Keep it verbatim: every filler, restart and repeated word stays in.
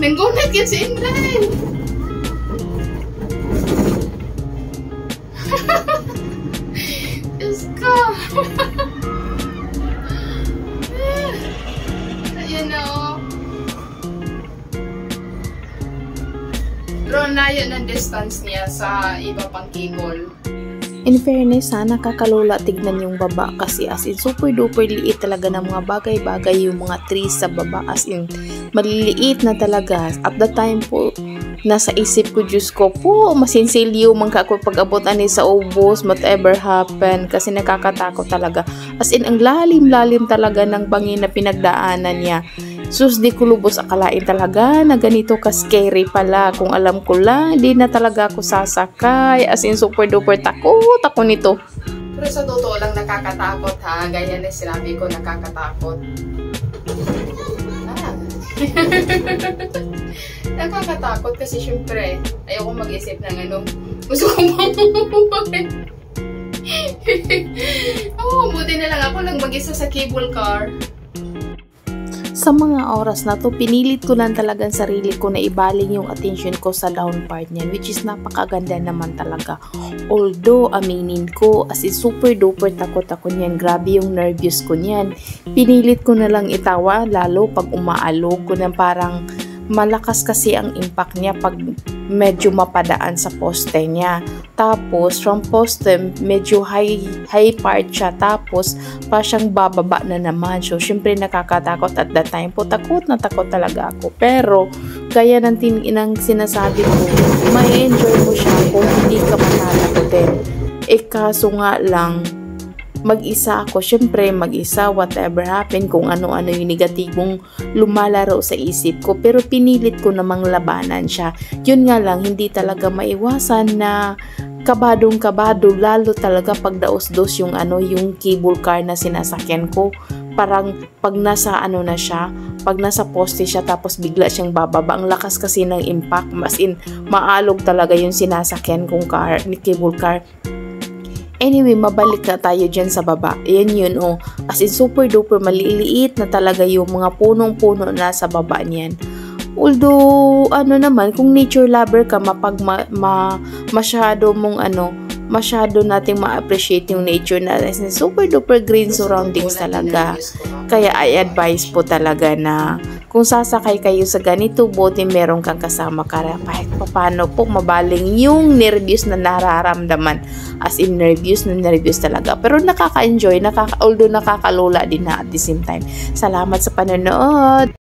Nanggunat yun si Inday. Diyos ko. Ayan na o. Pero layo ng distance niya sa iba pang cable. In fairness ha, nakakalula tignan yung baba kasi as in super duper liit talaga ng mga bagay-bagay yung mga trees sa baba, as in maliliit na talaga. At the time po, nasa isip ko, Diyos ko po, masinsilyo man ka ako pag-abot ani sa ubos, whatever happen, kasi nakakatakot talaga. As in, ang lalim-lalim talaga ng bangin na pinagdaanan niya. Sus, di ko lubos akalain talaga na ganito ka-scary pala. Kung alam ko lang, di na talaga ako sasakay. As in, super duper takot ako nito. Pero sa totoo lang nakakatakot ha. Gaya na sinabi ko, nakakatakot. Ah. Nakakatakot kasi syempre, ayoko mag-isip ng ano. Gusto kong mamuhay. Oo, buti na lang ako lang mag-isa sa cable car. Sa mga oras na to, pinilit ko lang talagang sarili ko na ibaling yung attention ko sa down part niyan, which is napakaganda naman talaga. Although, aminin ko, as in super duper takot ako niyan. Grabe yung nervous ko niyan. Pinilit ko na lang itawa, lalo pag umaalog ko na parang malakas kasi ang impact niya pag medyo mapadaan sa poste niya. Tapos, from poste, medyo high, high part siya. Tapos, pa siyang bababa na naman. So, syempre nakakatakot at that time po. Takot na takot talaga ako. Pero, gaya ng tinginang sinasabi ko, may enjoy mo siya kung hindi ka matatakotin. Eh, kaso nga lang, mag-isa ako, syempre mag-isa, whatever happen, kung ano-ano yung negatibong lumalaro sa isip ko, pero pinilit ko namang labanan siya. Yun nga lang, hindi talaga maiwasan na kabadong kabado, lalo talaga pag daos-dos yung ano, yung cable car na sinasakyan ko. Parang pag nasa ano na siya, pag nasa poste siya tapos bigla siyang bababa, ang lakas kasi ng impact, mas in maalog talaga yung sinasakyan kong car, ni cable car. Anyway, mabalik na tayo dyan sa baba. Ayan yun, oh. As in, super duper maliliit na talaga yung mga punong-puno na sa baba niyan. Although, ano naman, kung nature lover ka, mapag ma, ma, masyado mong ano, masyado nating ma-appreciate yung nature na super duper green surroundings talaga. Kaya I advise po talaga na kung sasakay kayo sa ganito, buti meron kang kasama para kahit paano po mabaling yung nervous na nararamdaman. As in, nervous na nervous talaga. Pero nakaka-enjoy, nakaka although nakakalula din na at the same time. Salamat sa panonood!